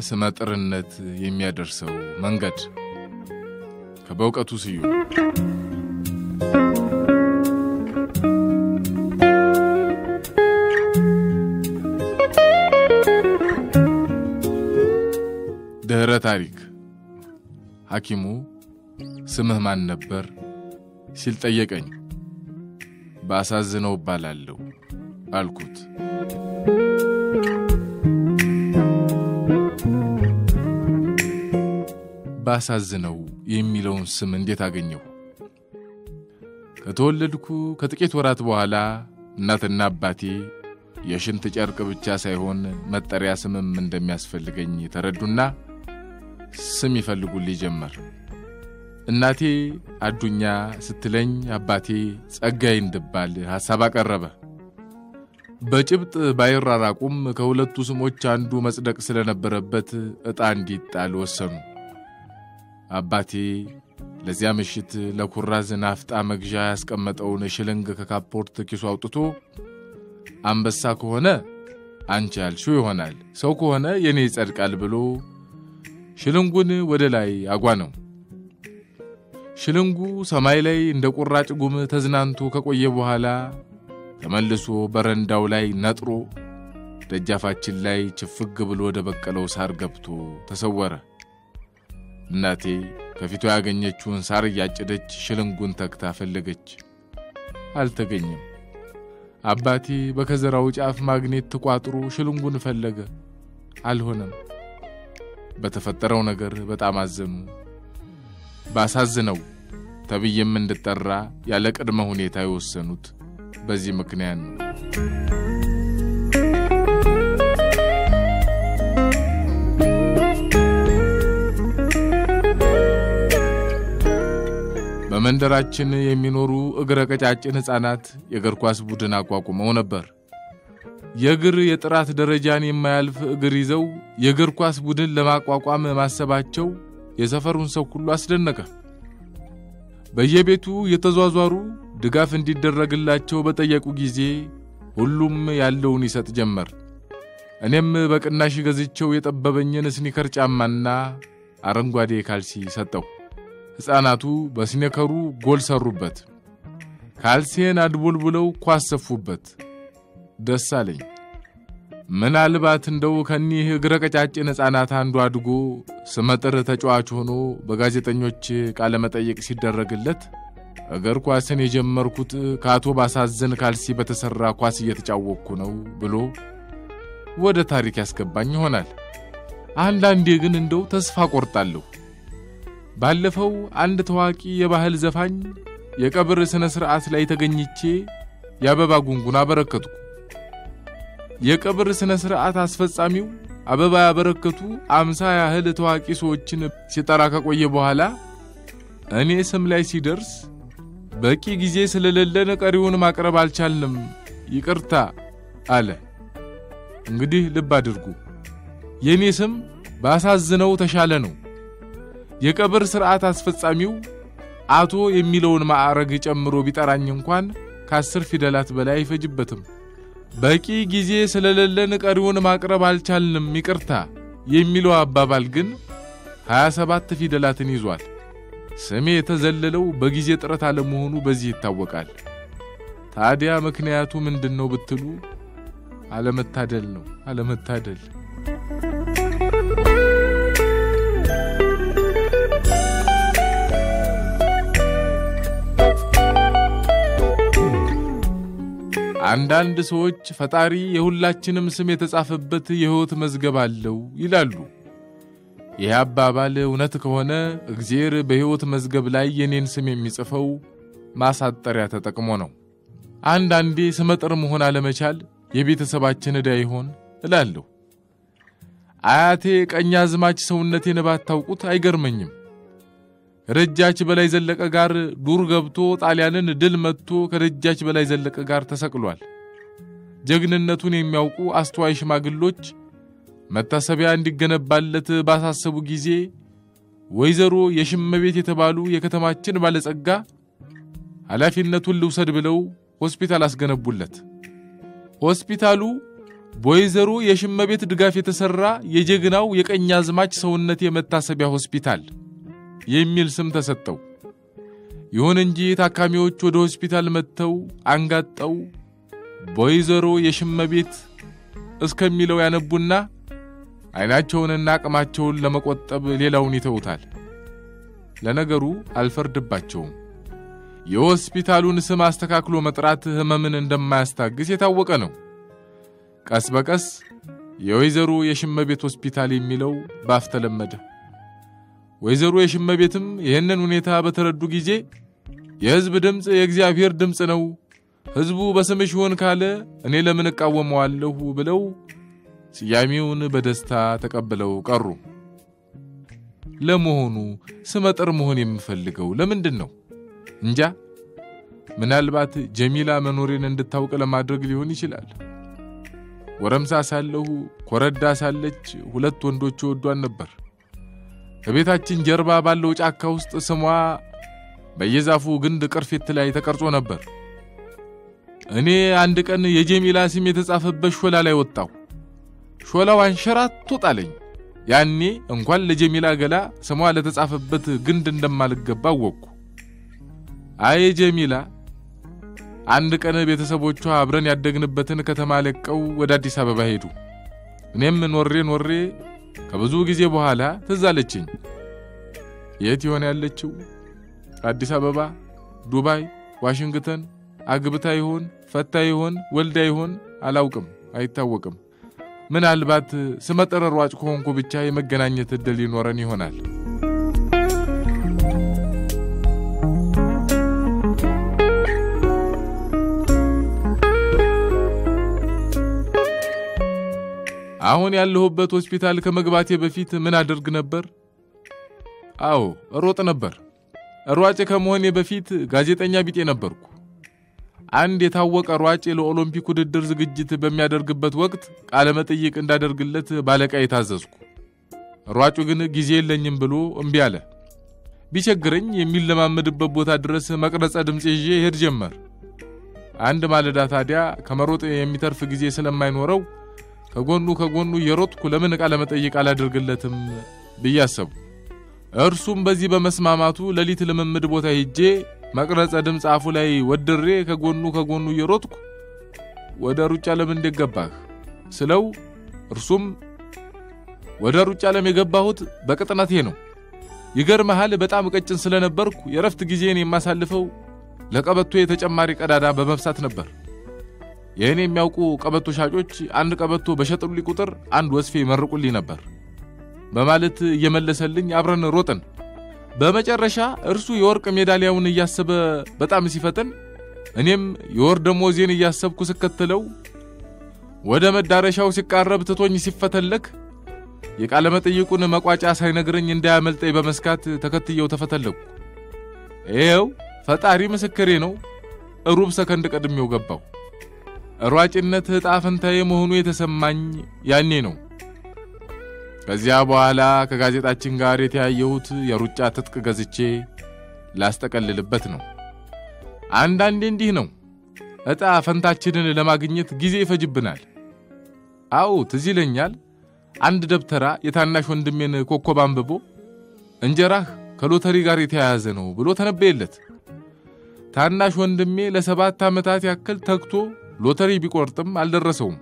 ስመጥርነት የሚያደርሰው መንገድ ከበውቀቱ ስዩም ድህረ ታሪክ ሐኪሙ ስምህ ማን ነበር ሲል ጠየቀኝ። ባሳዝነው ባላለው አልኩት። ባሳዝነው የሚለውን ስም እንዴት አገኘው? ከተወለድኩ ከጥቂት ወራት በኋላ እናትና አባቴ የሽንት ጨርቅ ብቻ ሳይሆን መጠሪያ ስምም እንደሚያስፈልገኝ ተረዱና ስም ይፈልጉልኝ ጀመር። እናቴ አዱኛ ስትለኝ አባቴ ጸጋይ እንድባል ሐሳብ አቀረበ። በጭብጥ ባይራራቁም ከሁለቱ ስሞች አንዱ መጽደቅ ስለነበረበት ዕጣ እንዲጣል ወሰኑ። አባቴ ለዚያ ምሽት ለኩራዝ ናፍጣ መግዣ ያስቀመጠውን ሽልንግ ከካፖርት ኪሱ አውጥቶ አንበሳ ከሆነ አንቺ ያልሽው ይሆናል፣ ሰው ከሆነ የኔ ይጸድቃል ብሎ ሽልንጉን ወደ ላይ አጓነው። ሽልንጉ ሰማይ ላይ እንደ ቁራጭ ጉም ተዝናንቶ ከቆየ በኋላ ተመልሶ በረንዳው ላይ ነጥሮ ደጃፋችን ላይ ችፍግ ብሎ ወደ በቀለው ሳር ገብቶ ተሰወረ። እናቴ ከፊቱ ያገኘችውን ሳር ያጨደች ሽልንጉን ተክታ ፈለገች፣ አልተገኘም። አባቴ በከዘራው ጫፍ ማግኔት ተቋጥሮ ሽልንጉን ፈለገ፣ አልሆነም። በተፈጠረው ነገር በጣም አዘኑ። ባሳዝነው ተብዬም እንድጠራ ያለ ቅድመ ሁኔታ የወሰኑት በዚህ ምክንያት ነው። በመንደራችን የሚኖሩ እግረ ቀጫጭን ሕፃናት የእግር ኳስ ቡድን አቋቁመው ነበር። የእግር የጥራት ደረጃን የማያልፍ እግር ይዘው የእግር ኳስ ቡድን ለማቋቋም ማሰባቸው የሰፈሩን ሰው ሁሉ አስደነቀ። በየቤቱ የተዟዟሩ ድጋፍ እንዲደረግላቸው በጠየቁ ጊዜ ሁሉም ያለውን ይሰጥ ጀመር። እኔም በቅናሽ ገዝቼው የጠበበኝን ስኒከር ጫማና አረንጓዴ ካልሲ ሰጠው። ሕፃናቱ በስኒከሩ ጎል ሰሩበት፣ ካልሲን አድቦልቡለው ኳስ ሰፉበት። ደስ አለኝ። ምናልባት እንደው ከኒህ እግረ ቀጫጭን ሕፃናት አንዱ አድጎ ስመጥር ተጫዋች ሆኖ በጋዜጠኞች ቃለ መጠይቅ ሲደረግለት እግር ኳስን የጀመርኩት ከአቶ ባሳዝን ካልሲ በተሰራ ኳስ እየተጫወኩ ነው ብሎ ወደ ታሪክ ያስገባኝ ይሆናል። አንዳንዴ ግን እንደው ተስፋ ቆርጣለሁ። ባለፈው አንድ ታዋቂ የባህል ዘፋኝ የቀብር ስነ ስርዓት ላይ ተገኝቼ ያበባ ጉንጉን አበረከቱ። የቀብር ስነ ስርዓት አስፈጻሚው አበባ ያበረከቱ 50 ያህል ታዋቂ ሰዎችን ሲጠራ ከቆየ በኋላ እኔ ስም ላይ ሲደርስ በቂ ጊዜ ስለሌለን ቀሪውን ማቅረብ አልቻልንም፣ ይቅርታ አለ። እንግዲህ ልብ አድርጉ፣ የኔ ስም ባሳዝነው ተሻለ ነው። የቀብር ስርዓት አስፈጻሚው አቶ የሚለውን ማዕረግ ጨምሮ ቢጠራኝ እንኳን ከ10 ፊደላት በላይ አይፈጅበትም። በቂ ጊዜ ስለሌለን ቀሪውን ማቅረብ አልቻልንም፣ ይቅርታ የሚለው አባባል ግን 27 ፊደላትን ይዟል። ስሜ የተዘለለው በጊዜ ጥረት አለመሆኑ በዚህ ይታወቃል። ታዲያ ምክንያቱ ምንድነው ብትሉ አለመታደል ነው፣ አለመታደል። አንዳንድ ሰዎች ፈጣሪ የሁላችንም ስም የተጻፈበት የሕይወት መዝገብ አለው ይላሉ። ይህ አባባል እውነት ከሆነ እግዚአብሔር በሕይወት መዝገብ ላይ የኔን ስም የሚጽፈው ማሳጠሪያ ተጠቅሞ ነው። አንዳንዴ ስመጥር መሆን አለመቻል የቤተሰባችን ዕዳ ይሆን እላለሁ። አያቴ ቀኛዝማች ሰውነቴን ባታውቁት አይገርመኝም። ከደጃች በላይ ዘለቀ ጋር ዱር ገብቶ ጣሊያንን ድል መጥቶ ከደጃች በላይ ዘለቀ ጋር ተሰቅሏል። ጀግንነቱን የሚያውቁ አስተዋይ ሽማግሎች መታሰቢያ እንዲገነባለት ባሳሰቡ ጊዜ ወይዘሮ የሽመቤት የተባሉ የከተማችን ባለጸጋ ኃላፊነቱን ልውሰድ ብለው ሆስፒታል አስገነቡለት። ሆስፒታሉ በወይዘሮ የሽመቤት ድጋፍ የተሰራ የጀግናው የቀኛዝማች ሰውነት የመታሰቢያ ሆስፒታል የሚል ስም ተሰጠው። ይሁን እንጂ ታካሚዎች ወደ ሆስፒታል መጥተው አንጋጠው በወይዘሮ የሽመቤት እስከሚለው ያነቡና አይናቸውንና አቅማቸውን ለመቆጠብ ሌላውን ይተውታል። ለነገሩ አልፈርድባቸውም። የሆስፒታሉን ስም አስተካክሎ መጥራት ህመምን እንደማያስታግስ የታወቀ ነው። ቀስ በቀስ የወይዘሮ የሽመቤት ሆስፒታል የሚለው ባፍ ተለመደ። ወይዘሮ የሽመቤትም ይህንን ሁኔታ በተረዱ ጊዜ የህዝብ ድምጽ የእግዚአብሔር ድምጽ ነው፣ ህዝቡ በስምሽ ይሆን ካለ እኔ ለምን እቃወመዋለሁ ብለው ስያሜውን በደስታ ተቀበለው ቀሩ። ለመሆኑ ስመጥር መሆን የምፈልገው ለምንድን ነው? እንጃ። ምናልባት ጀሚላ መኖሬን እንድታውቅ ለማድረግ ሊሆን ይችላል። ወረምሳ ሳለሁ ኮረዳ ሳለች ሁለት ወንዶች ወዷን ነበር። ከቤታችን ጀርባ ባለው ጫካ ውስጥ ስሟ በየዛፉ ግንድ ቅርፊት ላይ ተቀርጾ ነበር። እኔ አንድ ቀን የጀሚላ ስም የተጻፈበት ሾላ ላይ ወጣሁ። ሾላው አንሸራቶ ጣለኝ። ያኔ እንኳን ለጀሚላ ገላ ስሟ ለተጻፈበት ግንድ እንደማልገባ አወቅኩ። አይ ጀሚላ አንድ ቀን ቤተሰቦቿ አብረን ያደግንበትን ከተማ ለቀው ወደ አዲስ አበባ ሄዱ። እኔም ኖሬ ከብዙ ጊዜ በኋላ ትዝ አለችኝ። የት ይሆን ያለችው? አዲስ አበባ፣ ዱባይ፣ ዋሽንግተን፣ አግብታ ይሆን ፈታ ይሆን ወልዳ ይሆን አላውቅም፣ አይታወቅም። ምናልባት ስመጥር ሯጭ ከሆንኩ ብቻ የመገናኘት እድል ይኖረን ይሆናል። አሁን ያለሁበት ሆስፒታል ከመግባቴ በፊት ምን አደርግ ነበር? አዎ ሮጥ ነበር። ሯጭ ከመሆኔ በፊት ጋዜጠኛ ቢጤ ነበርኩ። አንድ የታወቀ ሯጭ ለኦሎምፒክ ውድድር ዝግጅት በሚያደርግበት ወቅት ቃለ መጠይቅ እንዳደርግለት ባለቃዬ ታዘዝኩ። ሯጩ ግን ጊዜ የለኝም ብሎ እምቢ አለ። ቢቸግረኝ የሚለማመድበት ቦታ ድረስ መቅረጸ ድምጽ ይዤ ሄድ ጀመር። አንድ ማለዳ ታዲያ ከመሮጥ የሚተርፍ ጊዜ ስለማይኖረው ከጎኑ የሮጥኩ ለምን ቃለ መጠይቅ አላደርግለትም ብያሰብ። እርሱም በዚህ በመስማማቱ ለሊት ልምምድ ቦታ ሄጄ መቅረጸ ድምጽ አፉ ላይ ወድሬ ከጎኑ የሮጥኩ ወደ ሩጫ ለምን እንደገባህ ስለው እርሱም ወደ ሩጫ ለምን የገባሁት በቅጥነቴ ነው። ይገርምሃል በጣም ቀጭን ስለነበርኩ የረፍት ጊዜን የማሳልፈው ለቀበቶ የተጨማሪ ቀዳዳ በመብሳት ነበር። የኔ የሚያውቁ ቀበቶ ሻጮች አንድ ቀበቶ በሸጥሉኝ ቁጥር አንድ ወስፌ መርቁልኝ ነበር በማለት እየመለሰልኝ አብረን ሮጥን። በመጨረሻ እርሱ የወርቅ ሜዳሊያውን እያሰበ በጣም ሲፈጥን እኔም የወር ደሞዜን እያሰብኩ ስከተለው ወደ መዳረሻው ሲቃረብ ትቶኝ ሲፈተለክ የቃለ መጠይቁን መቋጫ ሳይነግረኝ እንዳያመልጠኝ በመስካት ተከትየው ተፈተለኩ። ይሄው ፈጣሪ ምስክሬ ነው፣ ሩብ ሰከንድ ቀድሜው ገባው። ሯጭነት ዕጣ ፈንታዬ መሆኑ የተሰማኝ ያኔ ነው። ከዚያ በኋላ ከጋዜጣችን ጋር የተያየሁት የሩጫ ትጥቅ ገዝቼ ላስጠቀልልበት ነው። አንዳንዴ እንዲህ ነው፣ ዕጣ ፈንታችንን ለማግኘት ጊዜ ይፈጅብናል። አዎ ትዝ ይለኛል አንድ ደብተራ የታናሽ ወንድሜን ኮከብ አንብቦ እንጀራህ ከሎተሪ ጋር የተያያዘ ነው ብሎ ተነበየለት። ታናሽ ወንድሜ ለ7 ዓመታት ያክል ተግቶ ሎተሪ ቢቆርጥም አልደረሰውም።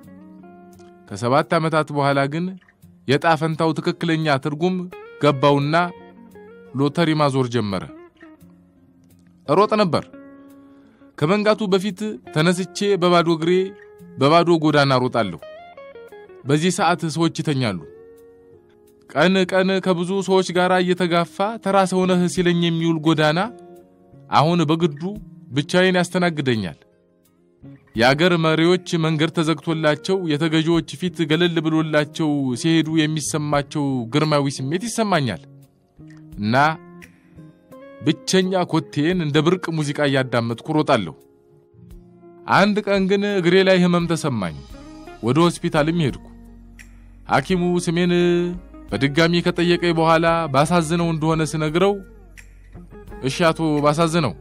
ከ7 ዓመታት በኋላ ግን የዕጣ ፈንታው ትክክለኛ ትርጉም ገባውና ሎተሪ ማዞር ጀመረ። ሮጥ ነበር። ከመንጋቱ በፊት ተነስቼ በባዶ እግሬ በባዶ ጎዳና ሮጣለሁ። በዚህ ሰዓት ሰዎች ይተኛሉ። ቀን ከብዙ ሰዎች ጋር እየተጋፋ ተራሰው ነህ ሲለኝ የሚውል ጎዳና አሁን በግዱ ብቻዬን ያስተናግደኛል። የአገር መሪዎች መንገድ ተዘግቶላቸው የተገዢዎች ፊት ገለል ብሎላቸው ሲሄዱ የሚሰማቸው ግርማዊ ስሜት ይሰማኛል እና ብቸኛ ኮቴን እንደ ብርቅ ሙዚቃ ያዳመጥኩ ሮጣለሁ። አንድ ቀን ግን እግሬ ላይ ህመም ተሰማኝ። ወደ ሆስፒታልም ሄድኩ። ሐኪሙ ስሜን በድጋሚ ከጠየቀኝ በኋላ ባሳዝነው እንደሆነ ስነግረው እሺ አቶ ባሳዝነው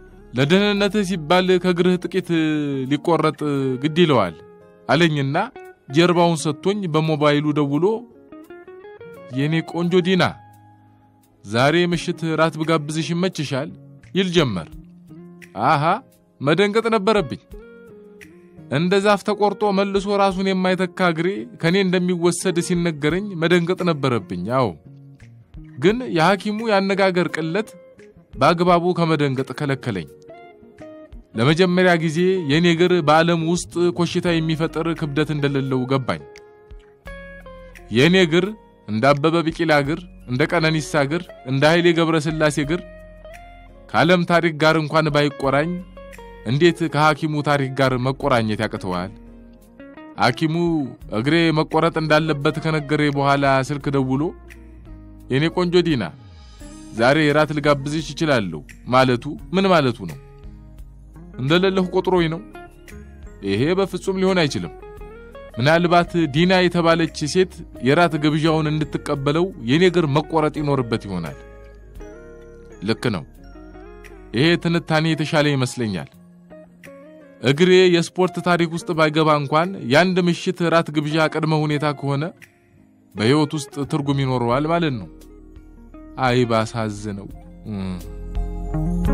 ለደህንነትህ ሲባል ከግርህ ጥቂት ሊቆረጥ ግድ ይለዋል አለኝና ጀርባውን ሰጥቶኝ በሞባይሉ ደውሎ የኔ ቆንጆ ዲና ዛሬ ምሽት ራት ብጋብዝሽ ይመችሻል ይል ጀመር። አሃ መደንገጥ ነበረብኝ። እንደ ዛፍ ተቆርጦ መልሶ ራሱን የማይተካ እግሬ ከኔ እንደሚወሰድ ሲነገረኝ መደንገጥ ነበረብኝ። አዎ ግን የሐኪሙ ያነጋገር ቅለት በአግባቡ ከመደንገጥ ከለከለኝ። ለመጀመሪያ ጊዜ የኔ እግር በዓለም ውስጥ ኮሽታ የሚፈጥር ክብደት እንደሌለው ገባኝ። የኔ እግር እንደ አበበ ቢቂላ እግር፣ እንደ ቀነኒሳ እግር፣ እንደ ኃይሌ ገብረስላሴ እግር ከዓለም ታሪክ ጋር እንኳን ባይቆራኝ እንዴት ከሐኪሙ ታሪክ ጋር መቆራኘት ያቅተዋል? ሐኪሙ እግሬ መቆረጥ እንዳለበት ከነገረ በኋላ ስልክ ደውሎ የኔ ቆንጆ ዲና ዛሬ ራት ልጋብዝሽ ይችላልው ማለቱ ምን ማለቱ ነው? እንደሌለሁ ቆጥሮኝ ነው? ይሄ በፍጹም ሊሆን አይችልም። ምናልባት ዲና የተባለች ሴት የራት ግብዣውን እንድትቀበለው የኔ እግር መቆረጥ ይኖርበት ይሆናል። ልክ ነው። ይሄ ትንታኔ የተሻለ ይመስለኛል። እግሬ የስፖርት ታሪክ ውስጥ ባይገባ እንኳን ያንድ ምሽት ራት ግብዣ ቀድመ ሁኔታ ከሆነ በህይወት ውስጥ ትርጉም ይኖረዋል ማለት ነው። አይ ባሳዝነው።